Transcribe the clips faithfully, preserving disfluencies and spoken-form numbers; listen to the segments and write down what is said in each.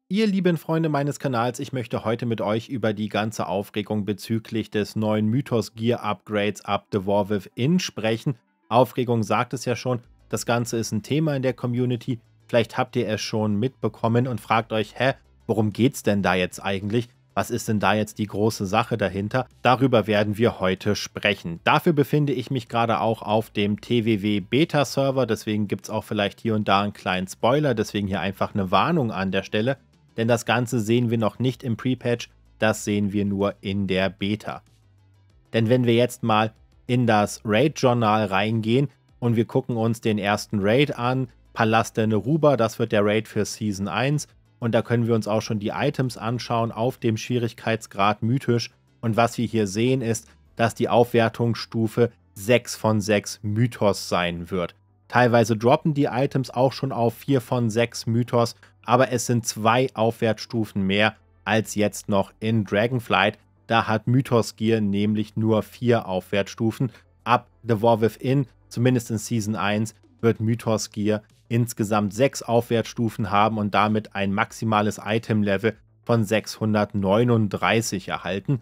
Ihr lieben Freunde meines Kanals, ich möchte heute mit euch über die ganze Aufregung bezüglich des neuen Mythos Gear Upgrades ab Devolve Within sprechen. Aufregung sagt es ja schon, das Ganze ist ein Thema in der Community. Vielleicht habt ihr es schon mitbekommen und fragt euch, hä, worum geht's denn da jetzt eigentlich? Was ist denn da jetzt die große Sache dahinter? Darüber werden wir heute sprechen. Dafür befinde ich mich gerade auch auf dem T W W Beta Server, deswegen gibt es auch vielleicht hier und da einen kleinen Spoiler, deswegen hier einfach eine Warnung an der Stelle. Denn das Ganze sehen wir noch nicht im Pre-Patch, das sehen wir nur in der Beta. Denn wenn wir jetzt mal in das Raid-Journal reingehen und wir gucken uns den ersten Raid an, Palast der Neruba, das wird der Raid für Season eins und da können wir uns auch schon die Items anschauen auf dem Schwierigkeitsgrad mythisch und was wir hier sehen ist, dass die Aufwertungsstufe sechs von sechs Mythos sein wird. Teilweise droppen die Items auch schon auf vier von sechs Mythos, aber es sind zwei Aufwärtsstufen mehr als jetzt noch in Dragonflight. Da hat Mythos Gear nämlich nur vier Aufwärtsstufen. Ab Devolve Within, zumindest in Season eins, wird Mythos Gear insgesamt sechs Aufwärtsstufen haben und damit ein maximales Item-Level von sechshundertneununddreißig erhalten.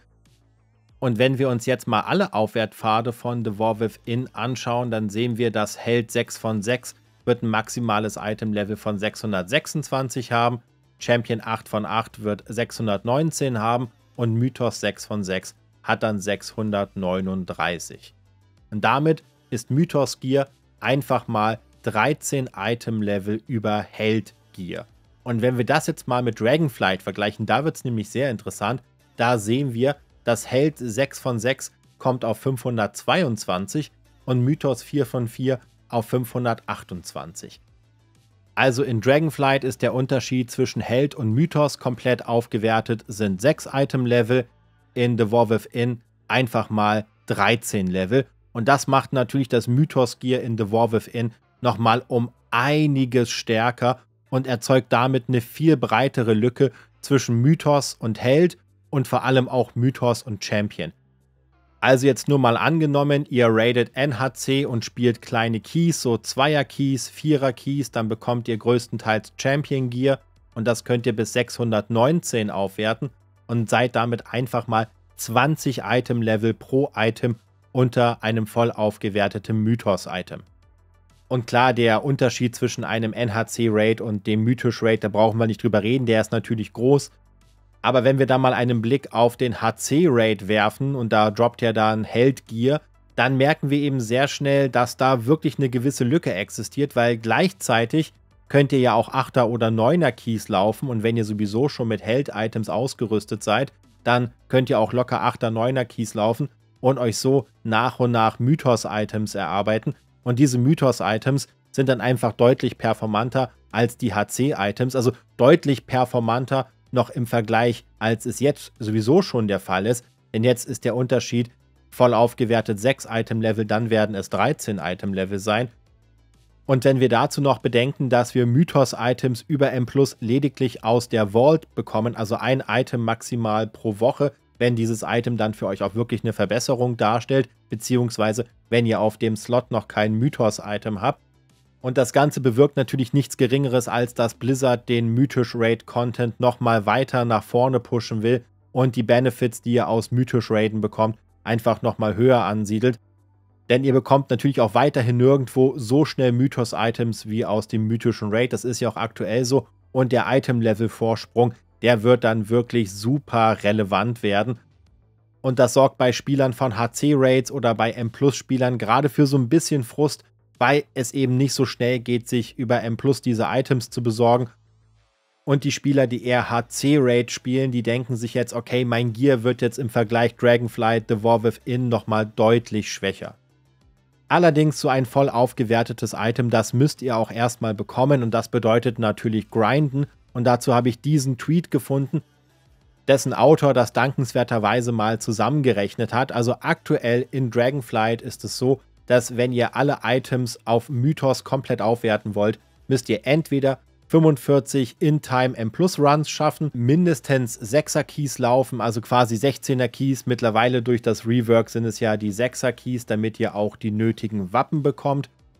Und wenn wir uns jetzt mal alle Aufwärtpfade von Devolve Within anschauen, dann sehen wir, dass Held sechs von sechs wird ein maximales Item-Level von sechshundertsechsundzwanzig haben, Champion acht von acht wird sechshundertneunzehn haben und Mythos sechs von sechs hat dann sechshundertneununddreißig. Und damit ist Mythos Gear einfach mal dreizehn Item-Level über Held Gear. Und wenn wir das jetzt mal mit Dragonflight vergleichen, da wird es nämlich sehr interessant, da sehen wir, dass Held sechs von sechs kommt auf fünfhundertzweiundzwanzig und Mythos vier von vier auf fünfhundertachtundzwanzig. Also in Dragonflight ist der Unterschied zwischen Held und Mythos komplett aufgewertet, sind sechs Item-Level, in Devolve Within einfach mal dreizehn Level. Und das macht natürlich das Mythos Gear in Devolve Within nochmal um einiges stärker und erzeugt damit eine viel breitere Lücke zwischen Mythos und Held und vor allem auch Mythos und Champion. Also jetzt nur mal angenommen, ihr raidet N H C und spielt kleine Keys, so Zweier-Keys, Vierer-Keys, dann bekommt ihr größtenteils Champion Gear und das könnt ihr bis sechshundertneunzehn aufwerten und seid damit einfach mal zwanzig Item-Level pro Item unter einem voll aufgewerteten Mythos-Item. Und klar, der Unterschied zwischen einem N H C-Raid und dem Mythisch-Raid, da brauchen wir nicht drüber reden, der ist natürlich groß. Aber wenn wir da mal einen Blick auf den H C-Raid werfen und da droppt ja dann Held Gear, dann merken wir eben sehr schnell, dass da wirklich eine gewisse Lücke existiert, weil gleichzeitig könnt ihr ja auch Achter- oder Neuner-Keys laufen und wenn ihr sowieso schon mit Held-Items ausgerüstet seid, dann könnt ihr auch locker Achter-, Neuner-Keys laufen und euch so nach und nach Mythos-Items erarbeiten. Und diese Mythos-Items sind dann einfach deutlich performanter als die H C-Items, also deutlich performanter noch im Vergleich, als es jetzt sowieso schon der Fall ist. Denn jetzt ist der Unterschied voll aufgewertet sechs Item-Level, dann werden es dreizehn Item-Level sein. Und wenn wir dazu noch bedenken, dass wir Mythos-Items über M plus lediglich aus der Vault bekommen, also ein Item maximal pro Woche, wenn dieses Item dann für euch auch wirklich eine Verbesserung darstellt, beziehungsweise wenn ihr auf dem Slot noch kein Mythos-Item habt. Und das Ganze bewirkt natürlich nichts Geringeres, als dass Blizzard den Mythisch-Raid-Content nochmal weiter nach vorne pushen will und die Benefits, die ihr aus Mythisch-Raiden bekommt, einfach nochmal höher ansiedelt. Denn ihr bekommt natürlich auch weiterhin nirgendwo so schnell Mythos-Items wie aus dem mythischen Raid. Das ist ja auch aktuell so. Und der Item-Level-Vorsprung, der wird dann wirklich super relevant werden. Und das sorgt bei Spielern von H C-Raids oder bei M plus Spielern gerade für so ein bisschen Frust, weil es eben nicht so schnell geht, sich über M plus diese Items zu besorgen. Und die Spieler, die eher H C-Raid spielen, die denken sich jetzt, okay, mein Gear wird jetzt im Vergleich Dragonflight, Devolve Within nochmal deutlich schwächer. Allerdings so ein voll aufgewertetes Item, das müsst ihr auch erstmal bekommen und das bedeutet natürlich grinden. Und dazu habe ich diesen Tweet gefunden, dessen Autor das dankenswerterweise mal zusammengerechnet hat. Also aktuell in Dragonflight ist es so, dass wenn ihr alle Items auf Mythos komplett aufwerten wollt, müsst ihr entweder fünfundvierzig In-Time M plus Runs schaffen, mindestens sechser Keys laufen, also quasi sechzehner Keys. Mittlerweile durch das Rework sind es ja die sechser Keys, damit ihr auch die nötigen Wappen bekommt.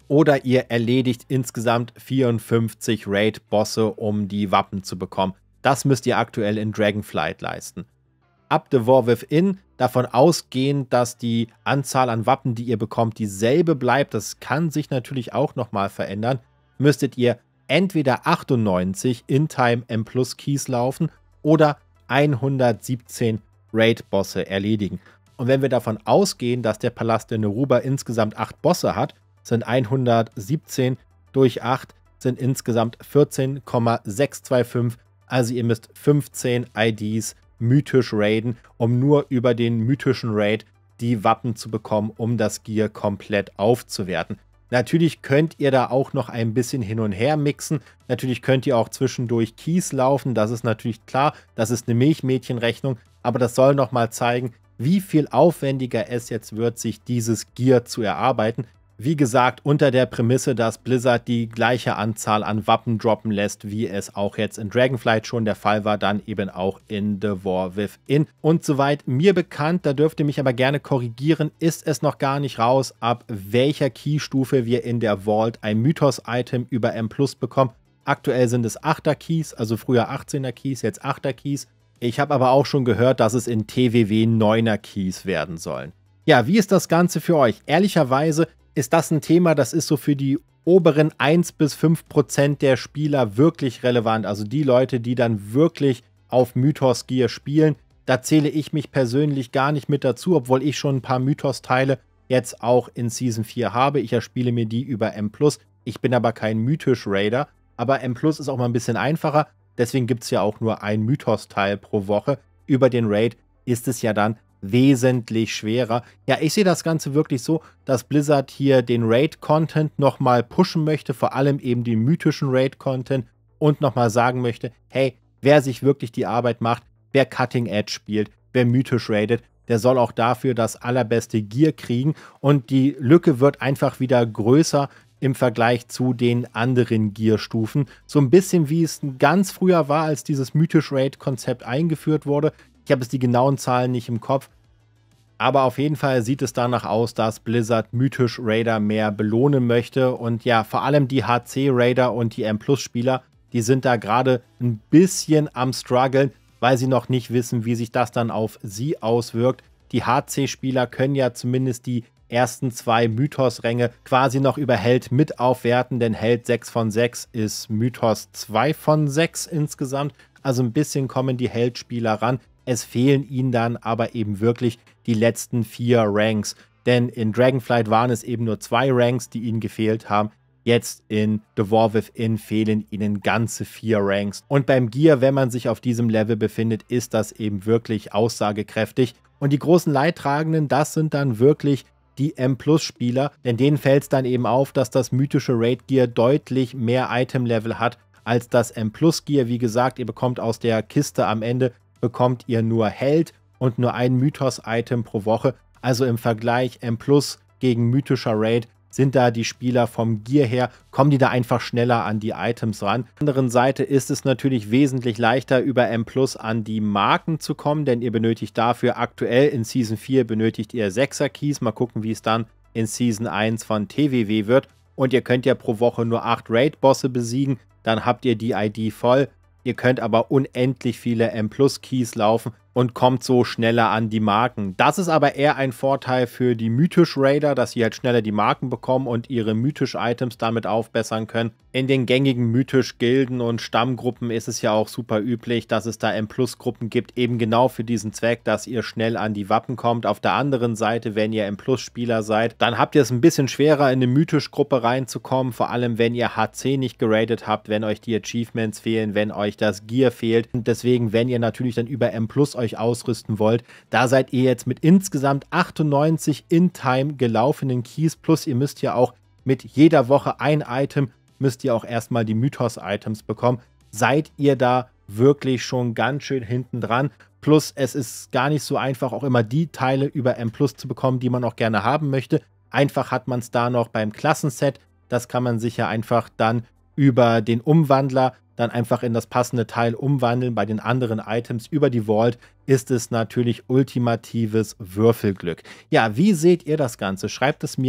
oder ihr erledigt insgesamt vierundfünfzig Raid-Bosse, um die Wappen zu bekommen. Das müsst ihr aktuell in Dragonflight leisten. Ab The War Within, davon ausgehend, dass die Anzahl an Wappen, die ihr bekommt, dieselbe bleibt, das kann sich natürlich auch nochmal verändern, müsstet ihr entweder achtundneunzig In-Time M Plus Keys laufen oder hundertsiebzehn Raid-Bosse erledigen. Und wenn wir davon ausgehen, dass der Palast der Neruba insgesamt acht Bosse hat, sind hundertsiebzehn durch acht sind insgesamt vierzehn Komma sechshundertfünfundzwanzig. Also ihr müsst fünfzehn I Ds mythisch raiden, um nur über den mythischen Raid die Wappen zu bekommen, um das Gear komplett aufzuwerten. Natürlich könnt ihr da auch noch ein bisschen hin und her mixen. Natürlich könnt ihr auch zwischendurch Keys laufen. Das ist natürlich klar. Das ist eine Milchmädchenrechnung. Aber das soll nochmal zeigen, wie viel aufwendiger es jetzt wird, sich dieses Gear zu erarbeiten. Wie gesagt, unter der Prämisse, dass Blizzard die gleiche Anzahl an Wappen droppen lässt, wie es auch jetzt in Dragonflight schon der Fall war, dann eben auch in The War Within. Und soweit mir bekannt, da dürft ihr mich aber gerne korrigieren, ist es noch gar nicht raus, ab welcher Keystufe wir in der Vault ein Mythos-Item über M Plus bekommen. Aktuell sind es achter Keys, also früher achtzehner Keys, jetzt achter Keys. Ich habe aber auch schon gehört, dass es in T W W neuner Keys werden sollen. Ja, wie ist das Ganze für euch? Ehrlicherweise ist das ein Thema, das ist so für die oberen ein bis fünf Prozent der Spieler wirklich relevant. Also die Leute, die dann wirklich auf Mythos Gear spielen. Da zähle ich mich persönlich gar nicht mit dazu, obwohl ich schon ein paar Mythos-Teile jetzt auch in Season vier habe. Ich erspiele mir die über M Plus. Ich bin aber kein Mythisch-Raider. Aber M Plus ist auch mal ein bisschen einfacher. Deswegen gibt es ja auch nur ein Mythos-Teil pro Woche. Über den Raid ist es ja dann wesentlich schwerer. Ja, ich sehe das Ganze wirklich so, dass Blizzard hier den Raid-Content nochmal pushen möchte, vor allem eben den mythischen Raid-Content und nochmal sagen möchte, hey, wer sich wirklich die Arbeit macht, wer Cutting Edge spielt, wer mythisch raidet, der soll auch dafür das allerbeste Gear kriegen und die Lücke wird einfach wieder größer im Vergleich zu den anderen Gear-Stufen. So ein bisschen wie es ganz früher war, als dieses mythisch Raid-Konzept eingeführt wurde. Ich habe jetzt die genauen Zahlen nicht im Kopf, aber auf jeden Fall sieht es danach aus, dass Blizzard mythisch Raider mehr belohnen möchte. Und ja, vor allem die H C Raider und die M Plus Spieler, die sind da gerade ein bisschen am struggeln, weil sie noch nicht wissen, wie sich das dann auf sie auswirkt. Die H C Spieler können ja zumindest die ersten zwei Mythos-Ränge quasi noch über Held mit aufwerten, denn Held sechs von sechs ist Mythos zwei von sechs insgesamt. Also ein bisschen kommen die Held-Spieler ran. Es fehlen ihnen dann aber eben wirklich die letzten vier Ranks. Denn in Dragonflight waren es eben nur zwei Ranks, die ihnen gefehlt haben. Jetzt in The War Within fehlen ihnen ganze vier Ranks. Und beim Gear, wenn man sich auf diesem Level befindet, ist das eben wirklich aussagekräftig. Und die großen Leidtragenden, das sind dann wirklich die M Plus Spieler. Denn denen fällt es dann eben auf, dass das mythische Raid Gear deutlich mehr Item-Level hat als das M Plus Gear. Wie gesagt, ihr bekommt aus der Kiste am Ende bekommt ihr nur Held und nur ein Mythos-Item pro Woche. Also im Vergleich M Plus gegen mythischer Raid sind da die Spieler vom Gear her, kommen die da einfach schneller an die Items ran. Auf der anderen Seite ist es natürlich wesentlich leichter, über M Plus an die Marken zu kommen, denn ihr benötigt dafür aktuell in Season vier benötigt ihr sechser Keys. Mal gucken, wie es dann in Season eins von T W W wird. Und ihr könnt ja pro Woche nur acht Raid-Bosse besiegen, dann habt ihr die I D voll. Ihr könnt aber unendlich viele M Plus Keys laufen und kommt so schneller an die Marken. Das ist aber eher ein Vorteil für die Mythisch-Raider, dass sie halt schneller die Marken bekommen und ihre Mythisch-Items damit aufbessern können. In den gängigen Mythisch-Gilden und Stammgruppen ist es ja auch super üblich, dass es da M Plus-Gruppen gibt, eben genau für diesen Zweck, dass ihr schnell an die Wappen kommt. Auf der anderen Seite, wenn ihr M Plus-Spieler seid, dann habt ihr es ein bisschen schwerer, in eine Mythisch-Gruppe reinzukommen, vor allem wenn ihr H C nicht geradet habt, wenn euch die Achievements fehlen, wenn euch das Gear fehlt. Und deswegen, wenn ihr natürlich dann über M Plus euch ausrüsten wollt, da seid ihr jetzt mit insgesamt achtundneunzig in-time gelaufenen Keys, plus ihr müsst ja auch mit jeder Woche ein Item, müsst ihr auch erstmal die Mythos-Items bekommen, seid ihr da wirklich schon ganz schön hinten dran. Plus es ist gar nicht so einfach, auch immer die Teile über M Plus zu bekommen, die man auch gerne haben möchte. Einfach hat man es da noch beim Klassenset, das kann man sich ja einfach dann über den Umwandler dann einfach in das passende Teil umwandeln. Bei den anderen Items über die Vault ist es natürlich ultimatives Würfelglück. Ja, wie seht ihr das Ganze? Schreibt es mir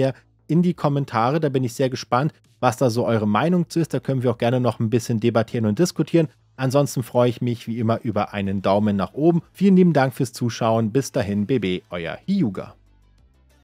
in die Kommentare, da bin ich sehr gespannt, was da so eure Meinung zu ist. Da können wir auch gerne noch ein bisschen debattieren und diskutieren. Ansonsten freue ich mich wie immer über einen Daumen nach oben. Vielen lieben Dank fürs Zuschauen. Bis dahin, B B, euer Hyuga.